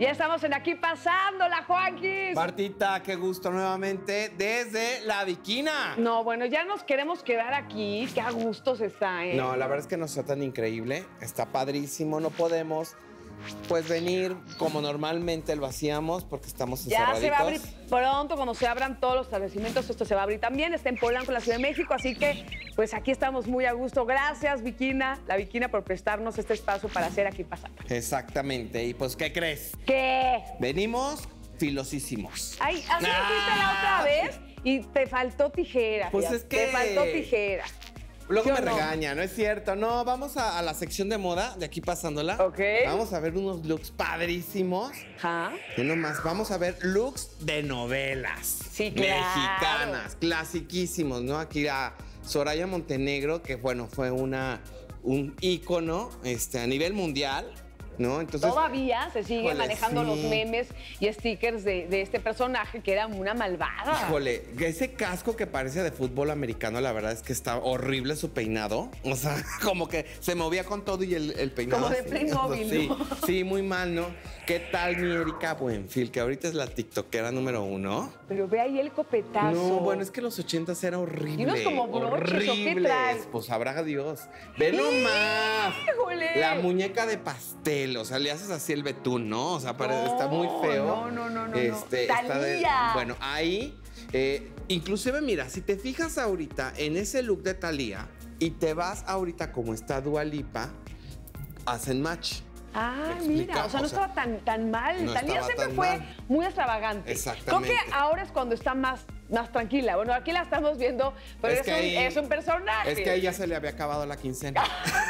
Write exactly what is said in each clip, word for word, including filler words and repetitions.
Ya estamos en Aquí Pasándola, Juanquis. Martita, qué gusto nuevamente desde La Bikina. No, bueno, ya nos queremos quedar aquí. Qué a gustos está, ¿eh? No, la verdad es que nos está tan increíble. Está padrísimo. No podemos, pues, venir como normalmente lo hacíamos porque estamos encerraditos. Ya se va a abrir pronto, cuando se abran todos los establecimientos, esto se va a abrir también. Está en Polanco, en la Ciudad de México, así que, pues, aquí estamos muy a gusto. Gracias, Bikina, La Bikina, por prestarnos este espacio para hacer Aquí Pasando. Exactamente. Y, pues, ¿qué crees? ¿Qué? Venimos filosísimos. Ay, así Ah. lo fuiste la otra vez y te faltó tijera. Pues fíjate, es que- Te faltó tijera. Luego ¿Sí me o no? regaña, ¿no es cierto? No, vamos a, a la sección de moda de Aquí Pasándola. Ok. Vamos a ver unos looks padrísimos. Ajá. Y nomás, vamos a ver looks de novelas. Sí, claro. Mexicanas, clasiquísimos, ¿no? Aquí a Soraya Montenegro, que bueno, fue una, un ícono este, a nivel mundial, ¿no? Entonces, Todavía se siguen híjole, manejando sí. los memes y stickers de, de este personaje que era una malvada. híjole, ese casco que parece de fútbol americano, la verdad es que está horrible su peinado. O sea, como que se movía con todo y el, el peinado. Como de así. Playmobil, Sí, ¿no? sí, muy mal, ¿no? ¿Qué tal mi Erika Buenfil, que ahorita es la tiktokera número uno? Pero ve ahí el copetazo. No, bueno, es que los ochentas era horrible. ¿Y unos como broches o qué trae? Pues sabrá Dios. Ve nomás. ¡Híjole! La muñeca de pastel, o sea, le haces así el betún, ¿no? O sea, parece, No, está muy feo. no, no, no, no, Este, no. está de- Thalía. bueno, ahí, eh, inclusive, mira, si te fijas ahorita en ese look de Thalía y te vas ahorita como está Dua Lipa, hacen match. Ah, ¿Me explica? mira, o sea, no O sea, estaba tan, tan mal. no Talía estaba siempre tan fue mal. muy extravagante. Exactamente. Creo que ahora es cuando está más, más tranquila. Bueno, aquí la estamos viendo, pero es, Es que un, ahí- es un personaje. Es que a ella se le había acabado la quincena.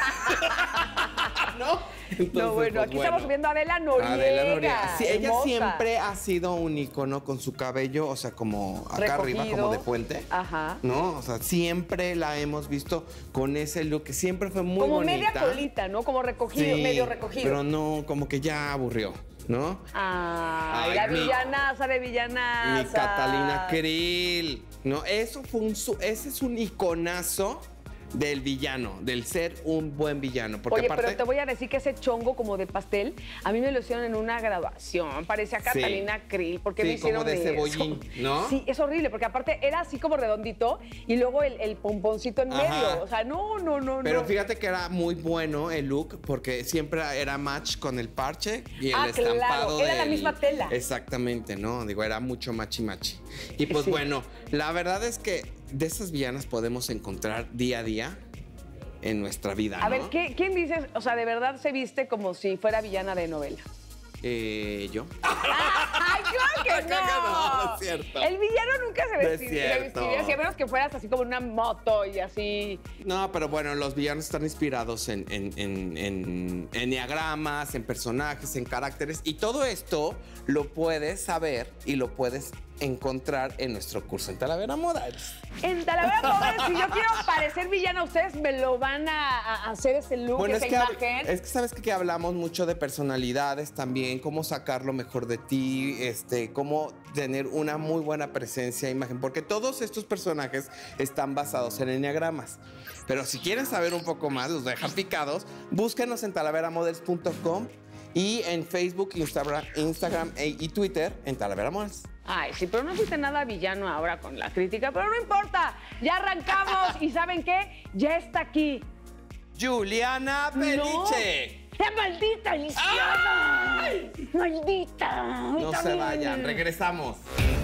¿No? Entonces, No, bueno, pues, aquí estamos viendo a Adela Noriega. Adela Noriega. Sí, ella hermosa. siempre ha sido un icono con su cabello, o sea, como acá arriba, Recogido. como de puente. Ajá. ¿No? O sea, siempre la hemos visto con ese look que siempre fue muy Como bonita. media colita, ¿no? Como recogido, Sí, medio recogido. Pero no, como que ya aburrió, ¿no? Ay, Ay, la mi- villanaza de villanaza. Mi Catalina Krill. No, eso fue un su- ese es un iconazo del villano, del ser un buen villano. Porque Oye, aparte, pero te voy a decir que ese chongo como de pastel, a mí me lo hicieron en una graduación. Parecía Sí. Catalina Krill. ¿Por qué Sí, me hicieron como de eso? cebollín, ¿no? Sí, es horrible, porque aparte era así como redondito y luego el, el pomponcito en Ajá. medio. O sea, no, no, no, Pero no. fíjate que era muy bueno el look porque siempre era match con el parche y el Ah, claro, estampado. era la del- misma tela. Exactamente, ¿no? Digo, era mucho machi machi. Y pues Sí. bueno, la verdad es que de esas villanas podemos encontrar día a día en nuestra vida, A ¿no? ver, ¿qué- ¿quién dices? O sea, de verdad se viste como si fuera villana de novela. Eh, yo. ¡Ay, claro que Claro que no, no! no es cierto. El villano nunca se No es vestiría, se cierto. vestiría así, a menos que fueras así como en una moto y así. No, pero bueno, los villanos están inspirados en, en, en, en enneagramas, en personajes, en caracteres. Y todo esto lo puedes saber y lo puedes encontrar en nuestro curso en Talavera Moda. En Talavera Moda, si yo quiero parecer villana, ustedes me lo van a, a hacer ese look, Bueno, esa es que, hab- imagen. es que sabes que, que hablamos mucho de personalidades también, cómo sacar lo mejor de ti, este, cómo tener una muy buena presencia, imagen, porque todos estos personajes están basados en enneagramas. Pero si quieren saber un poco más, los dejan picados, búsquenos en talavera models punto com y en Facebook, Instagram, Instagram e- y Twitter en Talavera Models. Ay, sí, pero no fuiste nada villano ahora con la crítica, pero no importa, ya arrancamos y ¿saben qué? Ya está aquí. Juliana Peliche. ¡La maldita Luciana! ¡Maldita! No Está se bien. vayan, regresamos.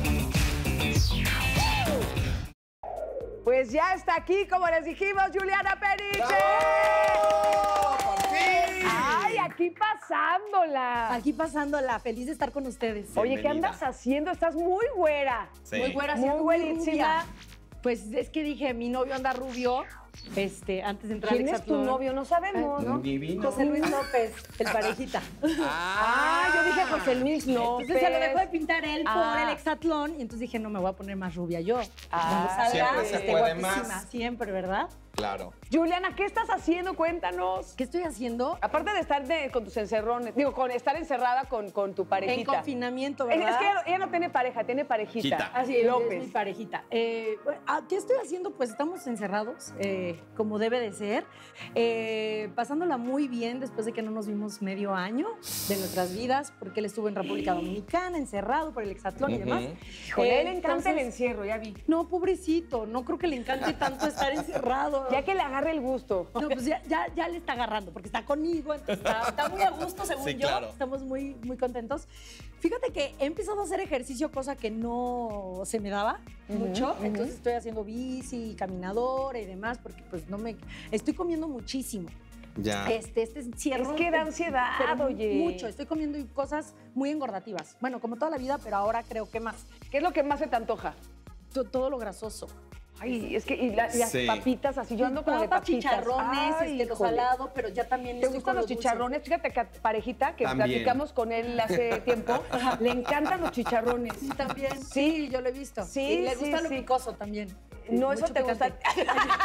Pues ya está aquí, como les dijimos, Juliana Peliche. ¡Bravo! ¡Por fin! ¡Ay, aquí pasándola! Aquí pasándola, feliz de estar con ustedes. Oye, ¿qué Bienvenida. andas haciendo? Estás muy güera. Sí. Muy güera, Muy siendo güerísima. rubia. Pues es que dije, mi novio anda rubio, este, antes de entrar ¿Quién al es tu Hexatlón. novio? No sabemos, ¿no? Divino. José Luis López, el parejita. Ah, yo dije José Luis López. Entonces se lo dejó de pintar él Ah. por el Hexatlón y entonces dije, no, me voy a poner más rubia yo. Ah, Cuando salga, siempre se esté puede guapísima, más. siempre, ¿verdad? Claro. Juliana, ¿qué estás haciendo? Cuéntanos. ¿Qué estoy haciendo? Aparte de estar de- con tus encerrones, digo, con estar encerrada con, con tu parejita. En confinamiento, Es, ¿verdad? es que ella, no- ella no tiene pareja, tiene parejita. Quita. Así es, López. es mi parejita. Eh, bueno, ah, ¿qué estoy haciendo? Pues estamos encerrados, eh, como debe de ser, eh, pasándola muy bien después de que no nos vimos medio año de nuestras vidas, porque él estuvo en República Dominicana, encerrado por el hexatlón y demás. Híjole, a él le encanta Entonces, el encierro, ya vi. No, pobrecito, no creo que le encante tanto estar encerrado. Ya que le agarre el gusto. No, pues ya, ya, ya le está agarrando, porque está conmigo, entonces está, está muy a gusto, según Sí, yo. claro. Estamos muy, muy contentos. Fíjate que he empezado a hacer ejercicio, cosa que no se me daba mucho. ujú. Entonces estoy haciendo bici, caminadora y demás, porque pues no me... Estoy comiendo muchísimo. Ya. Este, este encierro... Es que da ansiedad, pero oye. mucho. Estoy comiendo cosas muy engordativas. Bueno, como toda la vida, pero ahora creo que más. ¿Qué es lo que más se te antoja? To- Todo lo grasoso. Ay, es que y la- y las Sí. papitas, así yo ando como de Papas, papitas. chicharrones, Ay, este, lo híjole. salado, pero ya también ¿Te estoy gustan con los dulce. chicharrones? Fíjate que a parejita, que También. platicamos con él hace tiempo, le encantan los chicharrones. Sí, también. Sí. Sí, yo lo he visto. Sí, Y le sí, gusta lo sí. picoso también. No, eso Mucho te gusta. picante.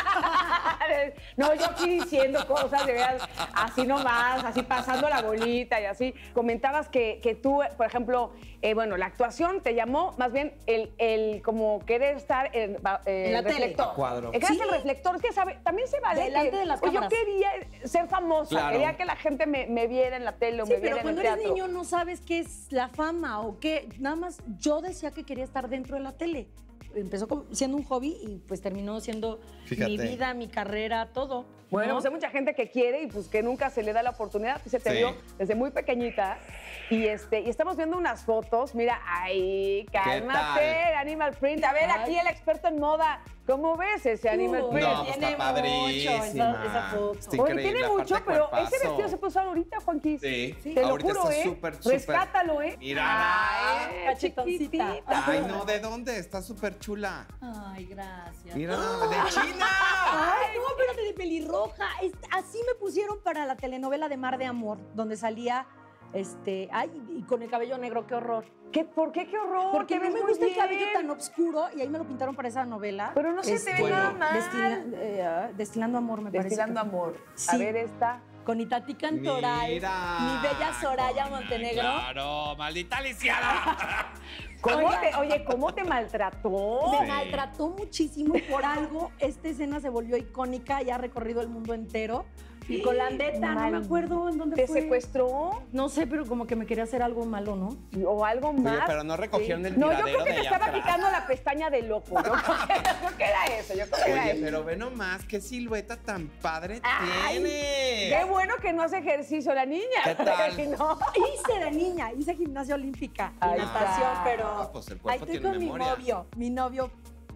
No, yo aquí diciendo cosas de veras, así nomás, así pasando la bolita y así. Comentabas que, que tú, por ejemplo, eh, bueno, la actuación te llamó más bien el, el como querer estar en, va- eh, En la el tele. reflector. A cuadro. Es que Sí. el reflector, es que sabe, también se vale. Delante que- de las pues yo cámaras. quería ser famosa, Claro. quería que la gente me, me viera en la tele o Sí, me viera pero en el cuando eres teatro. niño no sabes qué es la fama o qué. Nada más yo decía que quería estar dentro de la tele. Empezó como- siendo un hobby y pues terminó siendo Fíjate. mi vida, mi carrera, todo. Bueno, ¿no? pues hay mucha gente que quiere y pues que nunca se le da la oportunidad. Sí se te Sí. vio desde muy pequeñita. Y este, y estamos viendo unas fotos. Mira, ay, cálmate, tal? Animal Print. A ver, Ay. aquí el experto en moda. ¿Cómo ves ese Animal Uy, Print? No, pues tiene está padrísima. mucho esa, esa foto. Está Oye, increíble, tiene aparte mucho, de pero cuerpazo. ese vestido se puede usar ahorita, Juanquis. Sí, Te lo ahorita juro, está ¿eh? súper, súper. Rescátalo, ¿eh? Mira. Ay, Cachetoncita. chiquitita. Ay, no, ¿de dónde? Está súper chula. Ay, gracias. Mira, de China. Ay, no, espérate, de pelirroja. Es- así me pusieron para la telenovela de Mar de Amor, donde salía, este, ay, y con el cabello negro, qué horror. ¿Qué, ¿Por qué? ¡Qué horror! Porque Te no ves me muy gusta el cabello bien. tan oscuro y ahí me lo pintaron para esa novela. Pero no se te ve Bueno. nada mal. Destila- eh, ah, destilando amor, me parece. Destilando que fue. amor. A Sí. ver esta. Con Itati Cantoral, Mira. mi bella Soraya Con- Montenegro. Claro, maldita lisiada. ¿Cómo Oigan. te, oye, ¿cómo te maltrató? Me Sí. maltrató muchísimo y por algo esta escena se volvió icónica y ha recorrido el mundo entero. Y con la andeta, no me Mal. acuerdo en dónde ¿Te fue. secuestró? No sé, pero como que me quería hacer algo malo, ¿no? ¿O algo más? Oye, pero no recogieron el No, yo tiradero creo que de te allá estaba atrás. quitando la pestaña de loco. Yo creo que, yo creo que era eso, yo creo que era Oye, eso. pero ve nomás, qué silueta tan padre Ay, tiene. Qué bueno que no hace ejercicio la niña. ¿Qué tal? Si no, Hice de niña, hice gimnasia olímpica y Ahí natación, está. pero Pues el ahí cuerpo estoy tiene con memoria. mi novio, mi novio.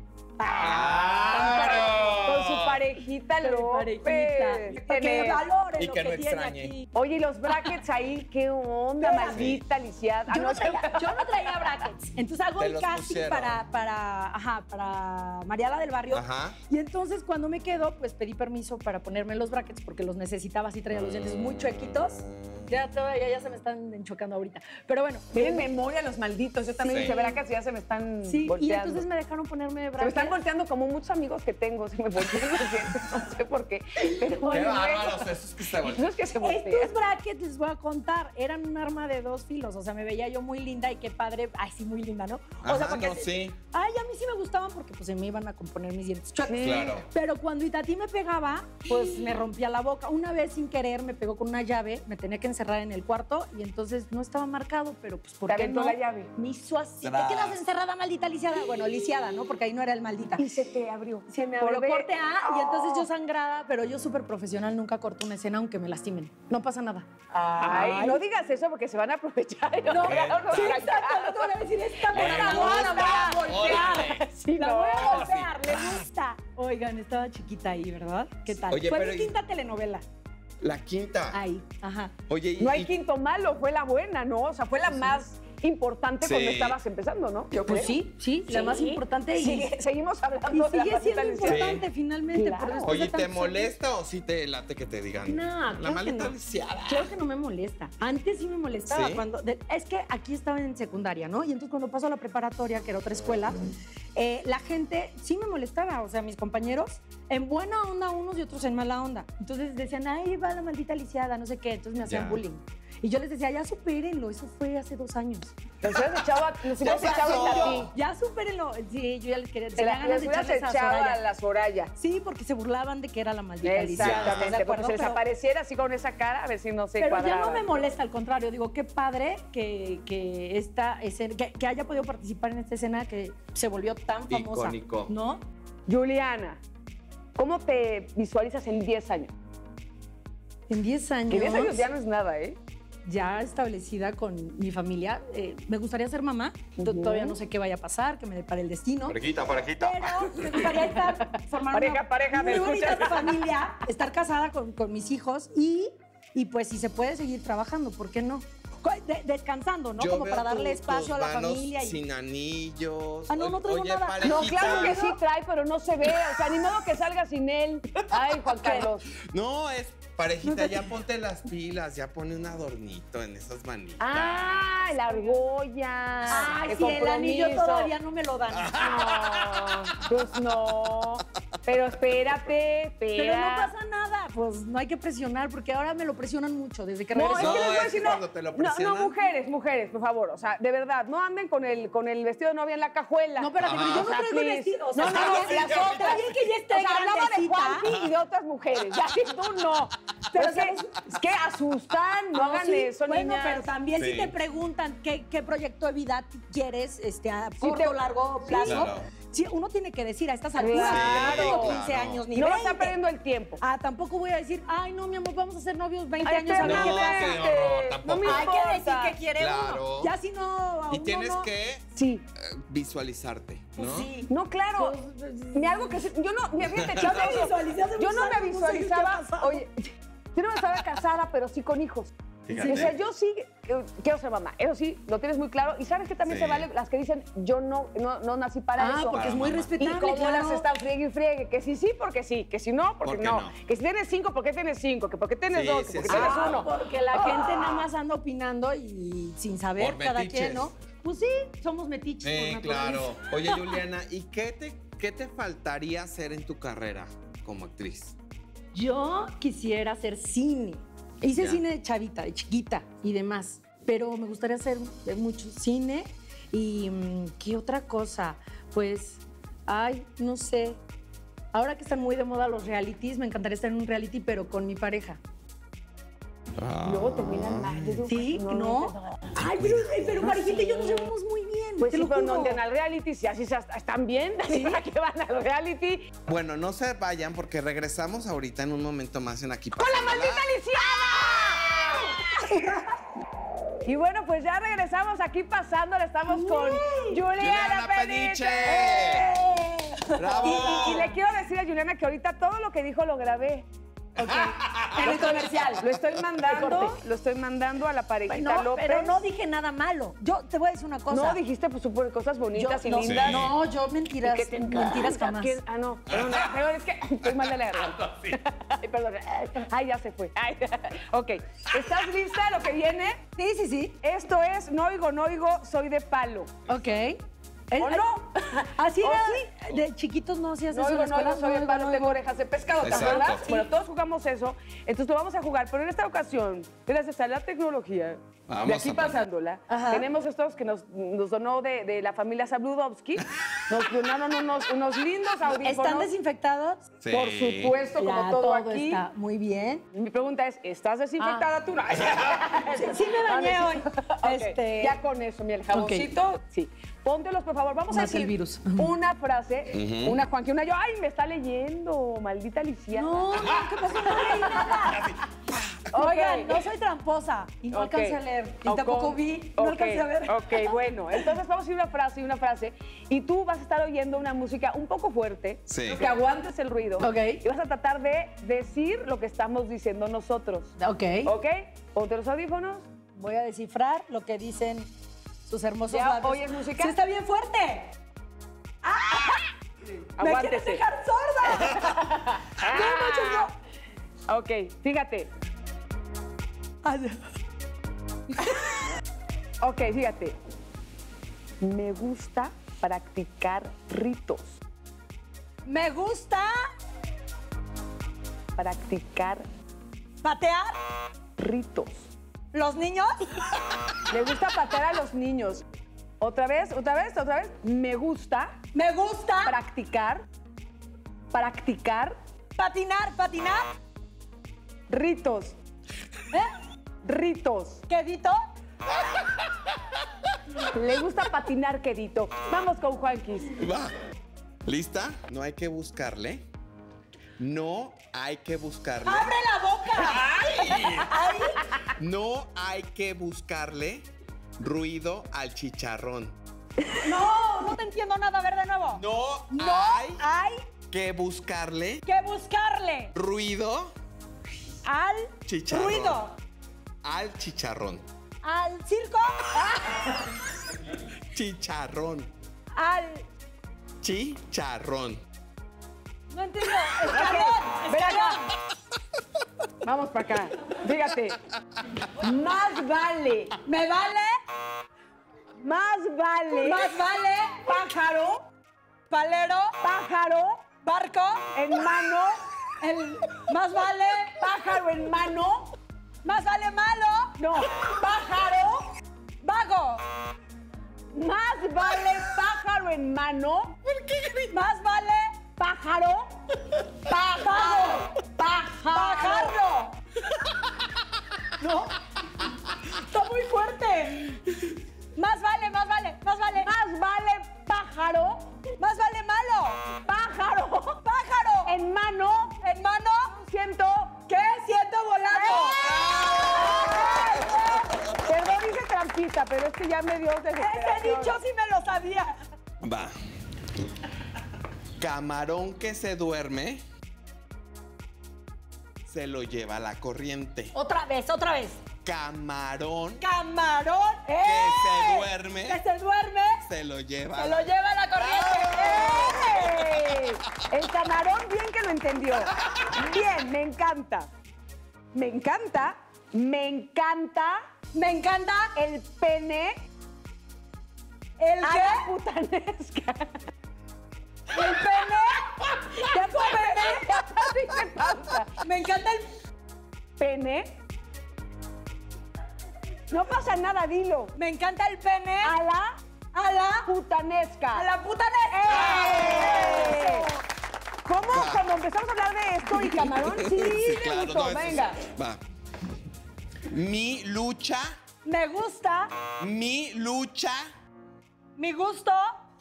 ¡Claro! con su parejita Con mi López. parejita. Para que Tiene- valore Y lo que que, no tiene extrañe. aquí. Oye, ¿y los brackets ahí? ¿Qué onda, Espérame. maldita lisiada? Yo no, traía, yo no traía brackets. Entonces hago Te el los casting pusieron. para, para, ajá, para Mariala del Barrio. Ajá. Y entonces cuando me quedo, pues pedí permiso para ponerme los brackets porque los necesitaba, así traía los dientes muy chuequitos. Ya todavía ya se me están enchocando ahorita. Pero bueno. Tienen memoria los malditos. Yo también Sí. hice brackets y ya se me están Sí, y volteando. entonces me dejaron ponerme Se brackets. me están volteando como muchos amigos que tengo. Se me voltean los dientes, no sé por qué. Pero Qué bueno, bárbaros esos que se voltean. no es que se voltean. Estos brackets, les voy a contar, eran un arma de dos filos. O sea, me veía yo muy linda y qué padre. Ay, sí, muy linda, ¿no? O sea, Ajá, porque... no, sí. Ay, a mí sí me gustaban porque pues se me iban a componer mis dientes chuecos. Sí. Claro. Pero cuando Itatí me pegaba, pues me rompía la boca. Una vez sin querer me pegó con una llave, me tenía que encerrar en el cuarto y entonces no estaba marcado, pero pues ¿por Te qué aventó no? la llave. Me hizo así. Tras. ¿Te quedas encerrada, maldita lisiada? Bueno, lisiada, ¿no? Porque ahí no era el maldita. Y se te abrió. Se me Por abrió ver- corte A y entonces yo Oh. sangrada, pero yo súper profesional, nunca corto una escena aunque me lastimen. No pasa nada. Ay, Ay. no digas eso porque se van a aprovechar. y nos No, pegaron sí, nuestra exacto, cara. no te van a decir, esta Le morra gusta. la voy a voltear. Órale. Sí, La no. voy a golpear, le gusta. Oigan, estaba chiquita ahí, ¿verdad? ¿Qué tal? Oye, Fue pero mi y- quinta telenovela. La quinta. Ahí, ajá. Oye, y, No hay y- quinto malo, fue la buena, ¿no? O sea, fue la más importante Sí. cuando estabas empezando, ¿no? Yo Pues creo. sí, sí, la Sí. más importante. Y, Sigue- seguimos hablando y de la sigue maldita siendo lisiada. importante Sí. finalmente. Claro. pero después Oye, de ¿te tantos años- molesta o sí te late que te digan? No, La claro que maldita no. lisiada. Claro que no me molesta. Antes sí me molestaba. ¿Sí? Cuando, de- es que aquí estaba en secundaria, ¿no? Y entonces cuando paso a la preparatoria, que era otra escuela, eh, la gente sí me molestaba. O sea, mis compañeros, en buena onda unos y otros en mala onda. Entonces decían, ahí va la maldita lisiada, no sé qué. Entonces me hacían Ya. bullying. Y yo les decía, ya supérenlo. Eso fue hace dos años. Nos hubieras echado a, nos hubieras Ya echado pasó. a ti. Ya supérenlo. Sí, yo ya les quería. Se tenía la, ganas les de hubieras echarles a echado a Soraya. la Soraya. Sí, porque se burlaban de que era la maldita lisiada. ¿estás de Exactamente, porque acuerdo? se les Pero- apareciera así con esa cara, a ver si no se Pero cuadraba. ya no me molesta, al contrario, digo, qué padre que, que esta escena, que, que haya podido participar en esta escena que se volvió tan famosa. Icónico. ¿No? Juliana, ¿cómo te visualizas en diez años? En diez años, Que diez años ya no es nada, ¿eh? ya establecida con mi familia, eh, me gustaría ser mamá. To- Ujú. Todavía no sé qué vaya a pasar, que me depare el destino. Parejita, parejita. Pero me gustaría estar, formar Pareja, una pareja, ¿me muy bonita escuchas? familia, estar casada con, con mis hijos y, y pues si se puede seguir trabajando, ¿por qué no? Co- de- descansando, ¿no? Yo Como veo para darle tus- espacio a tus la manos familia. Y... sin anillos. Ah, no, no traigo Oye, nada. parejita. No, claro que sí trae, pero no se ve. O sea, ni modo que salga sin él. Ay, Juan Carlos. No, es parejita, ya ponte las pilas, ya pone un adornito en esas manitas. ¡Ah, la argolla! Ay, ¡Qué si el anillo compromiso! todavía no me lo dan. No, pues no. Pero espérate, espera. Pero no pasa nada, pues no hay que presionar, porque ahora me lo presionan mucho desde que No, regresó. es que les voy a es decir, que no, cuando te lo no, no, presionan. mujeres, mujeres, por favor, o sea, de verdad, no anden con el, con el vestido de novia en la cajuela. No, espérate, pero yo no O sea, traigo el please. vestido. O sea, no, no, está no, bien, las está otras. bien que ya esté O sea, hablaba de grandecita. Juanpi y de otras mujeres, ya si tú no. Pero es que, es que asustan, no, hagan sí, eso, bueno, niñas. pero también Sí. si te preguntan qué, qué proyecto de vida quieres este, a corto te- o largo plazo, Claro. sí, uno tiene que decir a estas alturas, Claro. porque no tengo quince Claro. años ni No vas a veinte. estar perdiendo el tiempo. Ah, tampoco voy a decir, ay, no, mi amor, vamos a ser novios veinte Ay, años a ver no, qué eternamente. pasa. qué horror, tampoco. No me Hay que decir importa. que quiere Claro. uno. Ya si no, a Y uno tienes no. que Sí. eh, visualizarte, ¿no? Pues sí. No, claro. Pues, Ni algo que se- yo no, mira, fíjate, Ya chistoso. me visualicé hace Yo muchos no me años, no sé qué visualizaba, ha pasado. oye, yo no me estaba casada, pero sí con hijos. Fíjate. O sea, yo sí eh, quiero ser mamá. Eso sí, lo tienes muy claro. Y sabes que también Sí. se vale las que dicen, yo no, no, no nací para Ah, eso. porque es Para muy mamá. respetable, Y cómo claro. las están friegue y friegue. Que sí, sí, porque sí. Que si no, porque ¿Por qué no. no? Que si tienes cinco, ¿por qué tienes cinco? Que por qué tienes Sí, dos, sí, que por qué sí. tienes Ah, uno. porque la gente nada más anda opinando y sin saber Por cada metiches. quien, ¿no? Pues sí, somos metiches. Sí, por claro. naturaleza. Oye, Juliana, ¿y qué te, qué te faltaría hacer en tu carrera como actriz? Yo quisiera hacer cine. Hice Ya. cine de chavita, de chiquita y demás, pero me gustaría hacer de mucho cine. ¿Y mm, qué otra cosa? Pues, ay, no sé. Ahora que están muy de moda los realities, me encantaría estar en un reality, pero con mi pareja. Y luego terminan mal. Yo digo, ¿Sí? pues, ¿No? Ay, pero, pero Marijita y yo nos llevamos muy bien. Pues te sí, lo pero juro. no entran al reality, si así se- están bien, ¿para qué van al reality? Bueno, no se vayan porque regresamos ahorita en un momento más en Aquí ¡Con la maldita lisiada! Y bueno, pues ya regresamos aquí pasándola. Estamos con Juliana Juliana Peniche. Peniche. ¡Bravo! Y, y- y le quiero decir a Juliana que ahorita todo lo que dijo lo grabé. Ok. En el comercial. Lo estoy mandando, Corte. lo estoy mandando a la parejita No, López. pero no dije nada malo. Yo te voy a decir una cosa. No dijiste pues súper cosas bonitas Yo- y no, lindas. No, yo mentiras, Que te mentiras encanta. jamás. ¿Quién? Ah, no, perdón, perdón, es que estoy mal de la garganta. Ay, perdón. Ay, ya se fue. Ay, ok, ¿estás lista? Lo que viene. Sí, sí, sí. Esto es No oigo, no oigo, soy de palo. Ok. ¿O no? Así ¿O era. De chiquitos no hacías No eso en oigo, la no oigo, escuela. soy de oigo, palo, no tengo oigo. orejas de pescado, ¿te Exacto. acuerdas? Sí. Bueno, todos jugamos eso, entonces lo vamos a jugar, pero en esta ocasión, gracias a la tecnología, Vamos de aquí a poner. pasándola, Ajá. tenemos estos que nos, nos donó de, de la familia Sabludowski, nos donaron unos, unos lindos audífonos. ¿Están desinfectados? Sí. Por supuesto, como Ya, todo, aquí. está muy bien. Mi pregunta es, ¿estás desinfectada tú? No. Sí, sí me bañé Ah, hoy. Ok, Este- Ya con eso, mi el jaboncito, sí. Póntelos, por favor. Vamos a Más el decir virus. una frase, Ujú. una Juanqui, una yo. ¡Ay, me está leyendo! Maldita Alicia. No, no, ¿qué pasó? No leí nada. Ok. Oigan, no soy tramposa y no Ok. alcancé a leer. Y O tampoco con- vi, no ok, alcancé a ver. Ok, bueno. Entonces vamos a ir una frase y una frase. Y tú vas a estar oyendo una música un poco fuerte. Sí. Que aguantes el ruido. Ok. Y vas a tratar de decir lo que estamos diciendo nosotros. Ok. ¿Ok? Ponte los audífonos. Voy a descifrar lo que dicen sus hermosos ¿Ya labios. oyes música? Sí, está bien fuerte. ¡Ah! ¡Me quieres Aguántese. dejar sorda! No, manches, no. Ok, fíjate. Ay, Ok, fíjate. Me gusta practicar ritos. Me gusta Practicar patear ritos. los niños. Me gusta patear a los niños. Otra vez, otra vez, otra vez. Me gusta Me gusta practicar, practicar patinar, patinar. ritos. ¿Eh? Ritos. ¿Quedito? Le gusta patinar, quedito. Vamos con Juanquis. Va. ¿Lista? No hay que buscarle. No hay que buscarle. ¡Abre la boca! ¡Ay! No hay que buscarle ruido al chicharrón. No, no te entiendo nada. A ver de nuevo. No, No hay hay que buscarle que buscarle ruido al Chicharrón. ruido. al chicharrón. Al circo. Chicharrón. Al... Chicharrón. No entiendo. Escalón. Ven acá. Escalón. Vamos para acá. Fíjate. Más vale, Me vale. más vale. Más vale. Pájaro, Palero. pájaro Barco. en mano, El... Más vale. pájaro en mano. Más vale malo. No, pájaro. Vago. Más vale pájaro en mano. Más vale. Pájaro. Pájaro. Pájaro. Bajarlo. ¿No? Está muy fuerte. Más vale, más vale, más vale. Más vale pájaro. Más vale malo. Pájaro. Pájaro. En mano. En mano. Siento. ¿Qué? Siento volando. Perdón, hice trampita, pero es que ya me dio desesperación. Ese dicho sí me lo sabía. Va. Camarón que se duerme se lo lleva la corriente. Otra vez, otra vez. Camarón Camarón. que ¡Eh! se duerme Que se duerme. se lo lleva. Se lo lleva la corriente. ¡Ey! El camarón bien que lo entendió. Bien, me encanta. Me encanta, me encanta Me encanta el pene el a que. la putanesca. El pene. ¿Qué fue pene? Dice pausa. Me encanta el Pene. No pasa nada, dilo. Me encanta el pene. A la A la. putanesca. A la puta ¡Eh! de. ¿Cómo? Va. Cuando empezamos a hablar de esto y camarón, sí, me claro, gustó. no, eso Venga. sí. Va. Mi lucha, Me gusta. mi lucha, Mi gusto.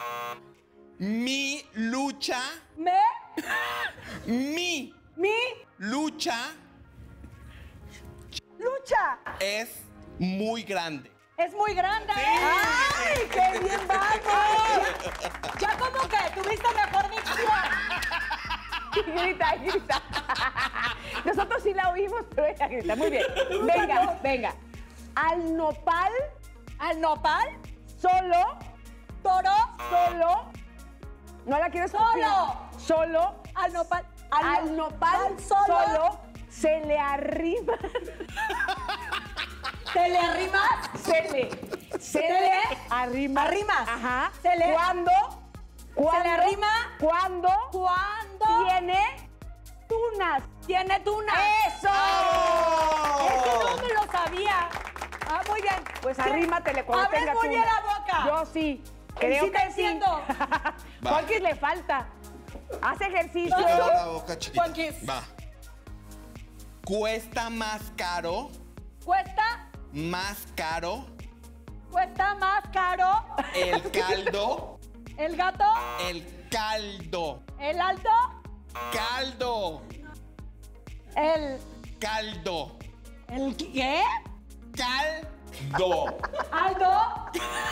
mi lucha, Me. mi Mi. lucha Lucha. es muy grande. Es muy grande. ¡Ay, qué bien vamos! Ya como que tuviste mejor dicción. Y grita, y grita. Nosotros sí la oímos, pero ella grita. Muy bien. Venga, venga. Al nopal, Al nopal. solo, Toro. solo. ¿No la quieres copiar? Solo. Solo. Al nopal. Al nopal, solo. solo, se le arrima. ¿Te le arrimas? Se le. Se ¿Se le le? arrima. Arrimas. Ajá. Se le- ¿Cuándo? ¿Cuándo? le arrima? ¿Cuándo? ¿Cuándo? Tiene tunas. Tiene tuna. ¡Eso! Ese no me lo sabía. Ah, muy bien. Pues Sí. arrímatele cuando Abres tenga muy bien tuna. la boca. Yo sí. Creo sí te que entiendo. sí. Juanquis le falta. Haz ejercicio. No, Cierra no. la boca, chiquita. Juanquis. Va. Cuesta más caro, Cuesta, más caro cuesta más caro el caldo, el gato, el caldo, el alto, caldo, el... caldo, ¿El qué? caldo, Aldo,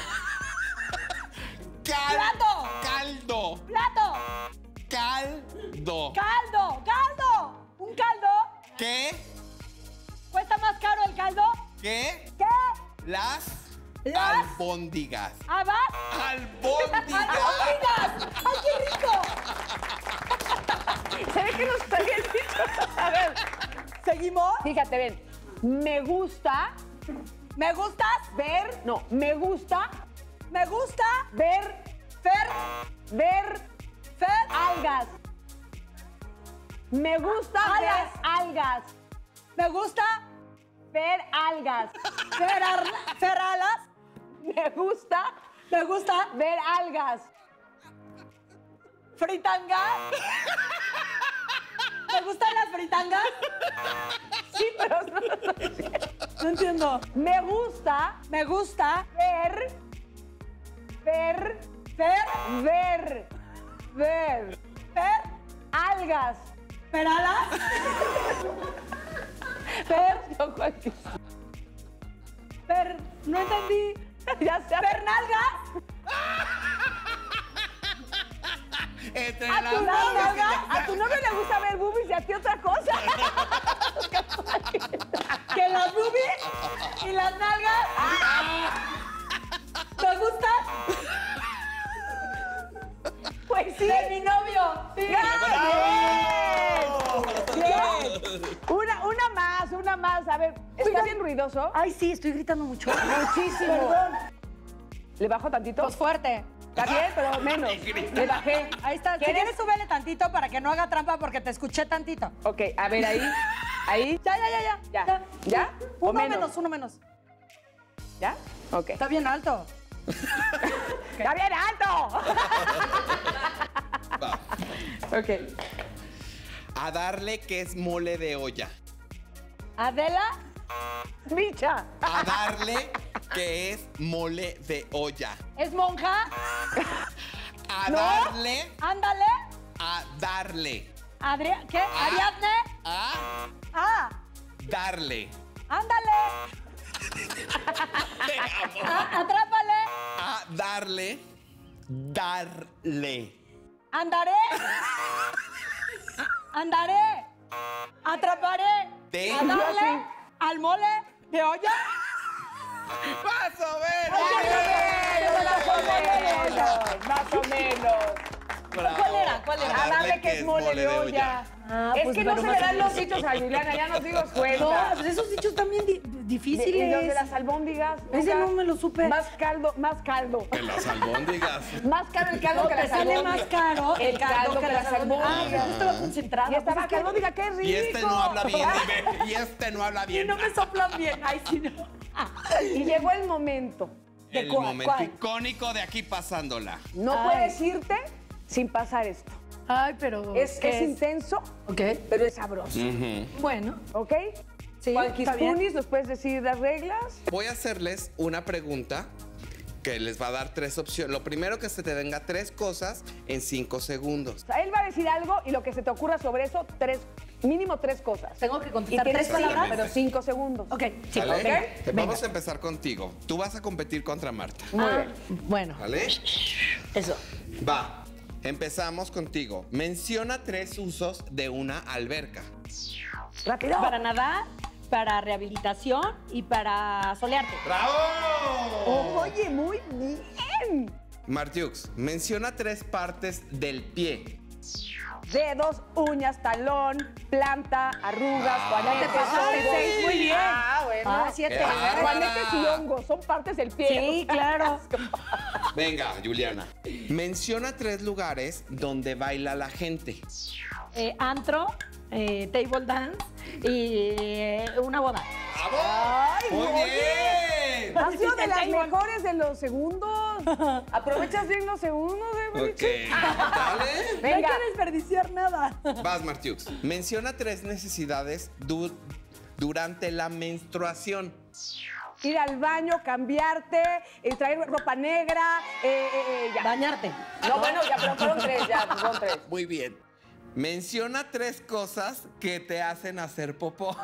cal- Plato. caldo, plato, caldo. caldo, caldo. Un caldo. ¿Qué? ¿Cuesta más caro el caldo? ¿Qué? ¿Qué? Las Las albóndigas. habas. Albóndigas. ¡Albóndigas! ¡Ay, qué rico! Se ve que nos habían dicho. A ver, ¿Seguimos? fíjate, ven. Me gusta ¿Me gustas? ver, no, me gusta ¿Me gusta? ver, Fer, ver Fer, algas. Me gusta Algas. ver algas. ¿me gusta? Ver algas. Fer, Ar- Fer Alas, Me gusta ¿me gusta? ver algas. ¿Fritanga? ¿Me gustan las fritangas? Sí, pero no. No entiendo. Me gusta ¿Me gusta? ver, ver, Fer, ver, ver Fer, algas. Fer Alas, Fer, yo cualquier- Fer, no entendí. ya sé. Fer Nalgas, Entre A las tu, nalgas novio, y las- a tu novio le gusta ver boobies y a ti otra cosa. que las boobies y las nalgas. ¿Me gustan? Pues sí. De mi novio. Sí. ¡Bien! Bien. Una, una más, una más. A ver, ¿está bien ruidoso? Ay, sí, estoy gritando mucho. Muchísimo. Perdón. ¿Le bajo tantito? Pues fuerte. Está bien, pero menos. Le bajé. Ahí está. Si ¿Quieres? quieres, súbele tantito para que no haga trampa porque te escuché tantito. Ok, a ver, ahí. Ahí. Ya, ya, ya, ya. Ya. ¿Ya? ¿O Uno menos? menos, uno menos. ¿Ya? Ok. Está bien alto. ¡Está bien alto! Va. Ok. A darle que es mole de olla. Adela, Micha. A darle que es mole de olla. es monja. A No. darle, Ándale. a darle, Adrián, ¿qué? Ariadne. a Ah, darle, ándale. Ah, atrápale. a darle, darle. Andaré. Andaré. Atraparé. De- A darle al mole de olla. ¡Más o menos! Más o menos. Más o menos. Bravo. ¿Cuál era? ¿Cuál era? A darle que es mole de olla. Ah, es pues, que no pero se le más dan o menos. los dichos a Juliana, ya nos dimos No, cuenta. pues esos dichos también di- De- difíciles. y los de las albóndigas. Ese nunca- no me lo supe. Más caldo, más caldo. En las albóndigas. Más caro el caldo No, que te las sale albóngigas. más caro el caldo que las albóndigas. Ah, yo estaba concentrada. Y estaba pues es que- albóndiga, qué rico. Y este no habla bien, dime. Y este no habla Y bien. no me soplan bien. Ay, sí, no. Y llegó el momento. ¿De El cuál? momento ¿Cuál? icónico de aquí pasándola. No Ay. puedes irte sin pasar esto. Ay, pero. Es, ¿qué es intenso, Ok. pero es sabroso. Bueno. ¿Ok? Sí, Cualquier está bien. tunis, ¿nos puedes decir las reglas? Voy a hacerles una pregunta que les va a dar tres opciones. Lo primero que se te venga tres cosas en cinco segundos. O sea, él va a decir algo y lo que se te ocurra sobre eso, tres, mínimo tres cosas. Tengo que Y contestar tienes tres sí, palabras. pero cinco segundos. Ok, sí, ¿Vale? ok. Te- Venga. Vamos a empezar contigo. Tú vas a competir contra Marta. Muy Ah, bien. bueno, ¿Vale? eso. Va. Empezamos contigo. Menciona tres usos de una alberca. Rápido. Para nadar, para rehabilitación y para solearte. ¡Bravo! Oye, muy bien. Martiux, menciona tres partes del pie. Dedos, uñas, talón, planta, arrugas, juanetes, Ay, hongos. seis, muy bien. Ah, bueno. Ah, siete. Ah. Juanetes y hongos son partes del pie. Sí, claro. Venga, Juliana. Menciona tres lugares donde baila la gente. Eh, antro, eh, table dance y eh, una boda. Ay, ¡Muy oye. bien! Has sido de El las table. mejores de los segundos. Aprovechas bien los segundos, ¿eh, Ok, Marichi? dale. No hay Venga. que desperdiciar nada. Vas, Martiux. Menciona tres necesidades du- durante la menstruación. Ir al baño, cambiarte, eh, traer ropa negra, eh, eh, eh, ya. Bañarte. No, bueno, ya, pero fueron tres, ya, fueron tres. Muy bien. Menciona tres cosas que te hacen hacer popó.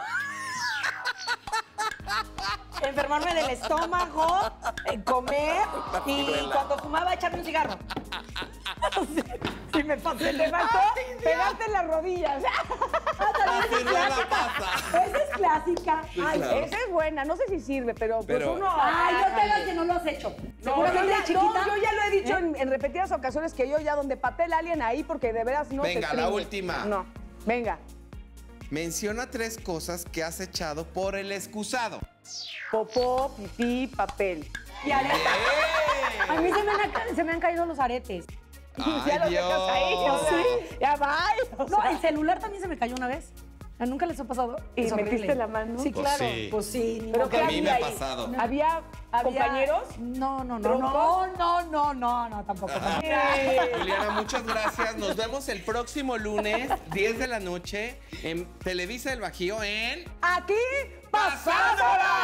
Enfermarme del estómago, eh, comer y cuando fumaba echarme un cigarro. Sí, me pasé. Te faltó pegarte en las rodillas. Así no la pasa. Esa es clásica. Sí, Ay, claro. Esa es buena, no sé si sirve, pero, Pero- pues uno... Ay, no te Ájale. hagas que no lo has hecho. No, Seguramente yo de ya, chiquita. no, yo ya lo he dicho ¿Eh? en, en repetidas ocasiones que yo ya donde papel alien ahí porque de veras no se Venga, la exprime. última. No, venga. Menciona tres cosas que has echado por el excusado. Popó, pipí, papel. Y areta. A mí se me, han, se me han caído los aretes. Ay, ya lo Dios. dejas ahí, o sea, ya va. O No, sea, el celular también se me cayó una vez. ¿A ¿Nunca les ha pasado? ¿Y Es horrible. metiste la mano? Sí, Pues claro. sí. Pues sí. ni ¿Pero modo. qué a mí me había ha ahí? pasado. ¿Había, Había- compañeros? No, no, no, ¿Troncos? no, no, no, no, no, tampoco. tampoco. Juliana, muchas gracias. Nos vemos el próximo lunes, diez de la noche, en Televisa del Bajío, en... Aquí, pasándola.